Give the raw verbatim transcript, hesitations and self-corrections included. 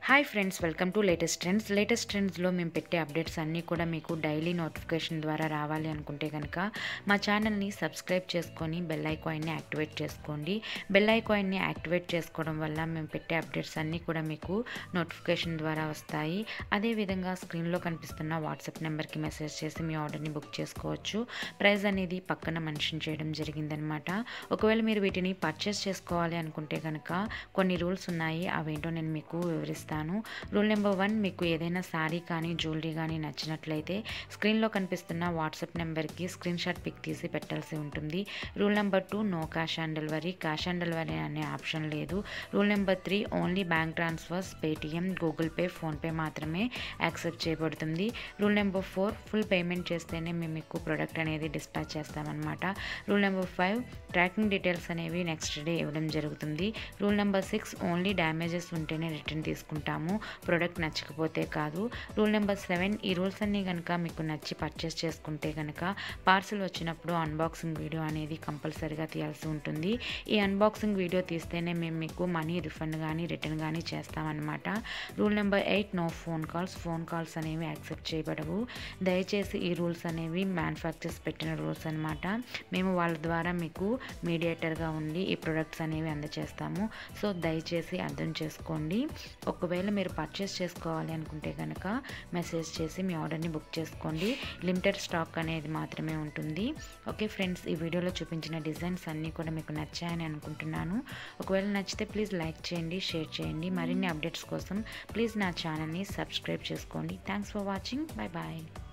Hi friends, welcome to latest trends. Latest ట్రెండ్స్లో మేము పెట్టే అప్డేట్స్ అన్నీ కూడా మీకు డైలీ నోటిఫికేషన్ ద్వారా రావాలి అనుకుంటే కనుక మా ఛానల్ని సబ్స్క్రైబ్ చేసుకొని బెల్ ఐకాన్ని యాక్టివేట్ చేసుకోండి. బెల్ ఐకాన్ని యాక్టివేట్ చేసుకోవడం వల్ల మేము పెట్టే అప్డేట్స్ అన్నీ కూడా మీకు నోటిఫికేషన్ ద్వారా వస్తాయి. అదేవిధంగా స్క్రీన్లో కనిపిస్తున్న వాట్సాప్ నెంబర్కి మెసేజ్ చేసి మీ ఆర్డర్ని బుక్ చేసుకోవచ్చు. ప్రైస్ అనేది పక్కన మెన్షన్ చేయడం జరిగిందనమాట. ఒకవేళ మీరు వీటిని పర్చేస్ చేసుకోవాలి అనుకుంటే కనుక కొన్ని రూల్స్ ఉన్నాయి, అవేంటో నేను మీకు వివరిస్తాను. రూల్ నెంబర్ వన్, మీకు ఏదైనా శారీ కానీ జ్యువెలరీ కానీ నచ్చినట్లయితే స్క్రీన్లో కనిపిస్తున్న వాట్సాప్ నెంబర్కి స్క్రీన్ షాట్ పిక్ తీసి పెట్టాల్సి ఉంటుంది. Rule number two, no cash on delivery. Cash on delivery అనే ఆప్షన్ లేదు. Rule number three, only bank transfers, Paytm, Google Pay, PhonePe మాత్రమే యాక్సెప్ట్ చేయబడుతుంది. Rule number four, full payment చేస్తేనే మేము మీకు ప్రోడక్ట్ అనేది డిస్పాచ్ చేస్తామన్నమాట. Rule number five, tracking details అనేవి నెక్స్ట్ డే ఇవ్వడం జరుగుతుంది. Rule number six, only damages ఉంటేనే రిటర్న్ తీసుకుంటాము, ప్రోడక్ట్ నచ్చకపోతే కాదు. రూల్ నెంబర్ సెవెన్, ఈ రూల్స్ అన్నీ కనుక మీకు నచ్చి పర్చేస్ చేసుకుంటే కనుక పార్సిల్ వచ్చినప్పుడు అన్బాక్సింగ్ వీడియో అనేది కంపల్సరీగా తీయాల్సి ఉంటుంది. ఈ అన్బాక్సింగ్ వీడియో తీస్తేనే మేము మీకు మనీ రిఫండ్ కానీ రిటర్న్ కానీ చేస్తామన్నమాట. Rule number eight, no phone calls. Phone calls అనేవి యాక్సెప్ట్ చేయబడవు. దయచేసి ఈ రూల్స్ అనేవి మ్యానుఫ్యాక్చర్స్ పెట్టిన రూల్స్ అనమాట. మేము వాళ్ళ ద్వారా మీకు మీడియేటర్గా ఉండి ఈ ప్రొడక్ట్స్ అనేవి అందజేస్తాము. సో దయచేసి అర్థం చేసుకోండి. ఒకవేళ మీరు పర్చేస్ చేసుకోవాలి అనుకుంటే కనుక మెసేజ్ చేసి మీ ఆర్డర్ని బుక్ చేసుకోండి. లిమిటెడ్ స్టాక్ అనేది మాత్రమే ఉంటుంది. ఓకే ఫ్రెండ్స్, ఈ వీడియోలో చూపించిన డిజైన్స్ అన్నీ కూడా మీకు నచ్చాయని అనుకుంటున్నాను. ఒకవేళ నచ్చితే ప్లీజ్ లైక్ చేయండి, షేర్ చేయండి. మరిన్ని అప్డేట్స్ కోసం ప్లీజ్ నా ఛానల్ని సబ్స్క్రైబ్ చేసుకోండి. Thanks for watching. Bye bye.